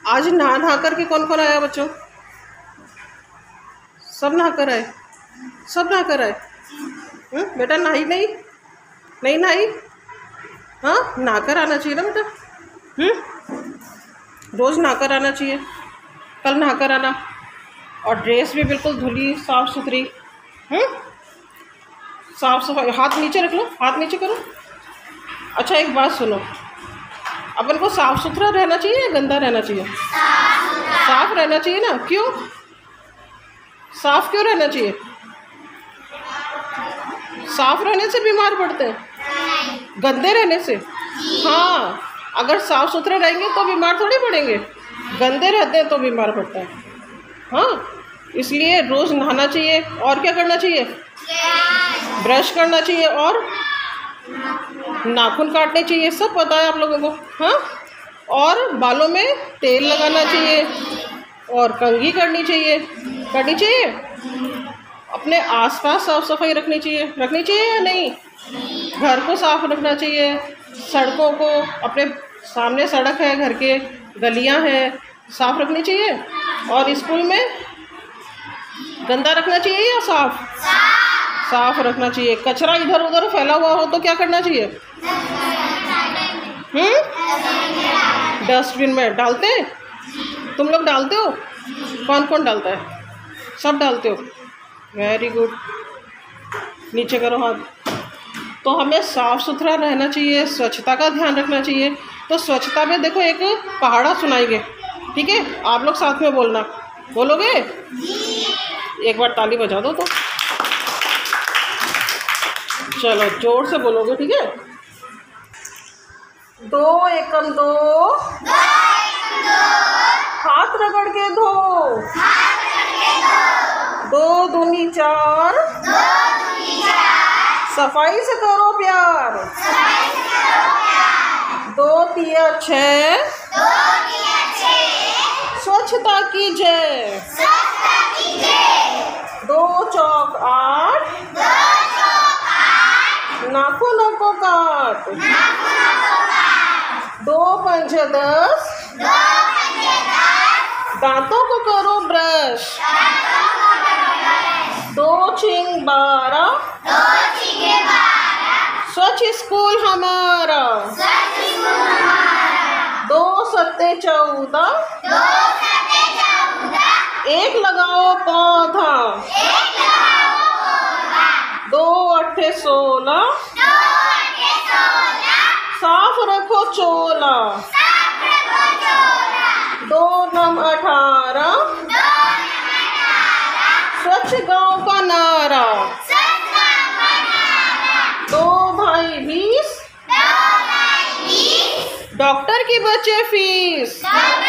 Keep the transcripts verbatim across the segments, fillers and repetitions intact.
आज नहा नहा कर के कौन कौन आया बच्चों? सब नहा कर आए? सब नहा कर आए? हम्म, बेटा नहाई नहीं? नहीं नहाई? हाँ, नहा कर आना चाहिए ना बेटा। हम्म, रोज़ नहा कर आना चाहिए। कल नहा कर आना, और ड्रेस भी बिल्कुल धुली साफ़ सुथरी। हम्म, साफ सफाई। हाथ नीचे रख लो, हाथ नीचे करो। अच्छा एक बात सुनो, अपन को साफ सुथरा रहना चाहिए या गंदा रहना चाहिए? साफ रहना चाहिए ना। क्यों साफ क्यों रहना चाहिए? साफ रहने से बीमार पड़ते हैं? गंदे रहने से? हाँ, अगर साफ सुथरे रहेंगे तो बीमार थोड़ी पड़ेंगे, गंदे रहते हैं तो बीमार पड़ता है। हाँ, इसलिए रोज़ नहाना चाहिए। और क्या करना चाहिए? ब्रश करना चाहिए और नाखून काटने चाहिए। सब पता है आप लोगों को। हाँ, और बालों में तेल लगाना चाहिए और कंघी करनी चाहिए। करनी चाहिए। अपने आसपास साफ सफाई रखनी चाहिए। रखनी चाहिए या नहीं? घर को साफ रखना चाहिए, सड़कों को, अपने सामने सड़क है, घर के गलियां हैं, साफ रखनी चाहिए। और स्कूल में गंदा रखना चाहिए या साफ? साफ रखना चाहिए। कचरा इधर उधर फैला हुआ हो तो क्या करना चाहिए? हम्म, डस्टबिन में डालते हैं। तुम लोग डालते हो? कौन कौन डालता है? सब डालते हो? Very good. नीचे करो हाथ। तो हमें साफ सुथरा रहना चाहिए, स्वच्छता का ध्यान रखना चाहिए। तो स्वच्छता में देखो एक पहाड़ा सुनाएंगे, ठीक है? आप लोग साथ में बोलना। बोलोगे? एक बार ताली बजा दो तो। चलो जोर से बोलोगे, ठीक है? दो एकम दो, हाथ रगड़ के धो, दो दूनी चार, सफाई से करो प्यार, दो तिया छः, स्वच्छता की जय, दो चौक आठ, नाखूनों को काट, दो पंच दस, दांतों को करो ब्रश, दो छिंग बारह, स्वच्छ स्कूल हमारा, दो सत्ते चौदह, एक लगाओ पौधा, दो अट्ठे सोलह, साफ रखो चोला, दो नम अठारह, स्वच्छ गांव का नारा, दो भाई बीस, डॉक्टर की बचे फीस।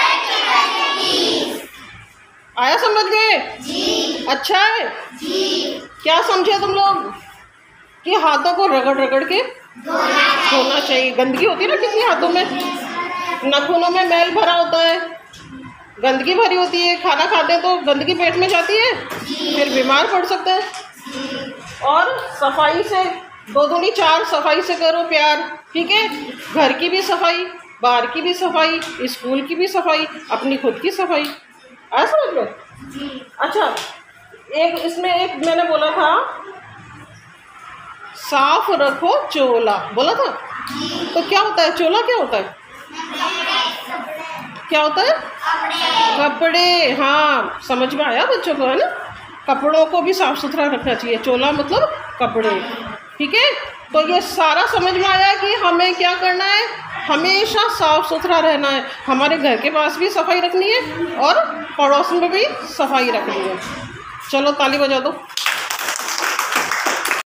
आया समझ गए? अच्छा है। क्या समझे तुम लोग? कि हाथों को रगड़ रगड़ के धोना चाहिए। गंदगी होती है ना किसी हाथों में, नाखूनों में मैल भरा होता है, गंदगी भरी होती है। खाना खाते हैं तो गंदगी पेट में जाती है, फिर बीमार पड़ सकते हैं। और सफाई से दो दूनी चार, सफाई से करो प्यार, ठीक है? घर की भी सफाई, बाहर की भी सफाई, स्कूल की भी सफाई, अपनी खुद की सफाई। आया समझ लो? अच्छा, एक इसमें एक मैंने बोला था, साफ रखो चोला, बोला था। तो क्या होता है चोला? क्या होता है? क्या होता है? कपड़े। हाँ, समझ में आया बच्चों को, है ना? कपड़ों को भी साफ सुथरा रखना चाहिए। चोला मतलब कपड़े, ठीक है? तो ये सारा समझ में आया कि हमें क्या करना है? हमेशा साफ सुथरा रहना है। हमारे घर के पास भी सफाई रखनी है और पड़ोस में भी सफाई रखनी है। चलो ताली बजा दो।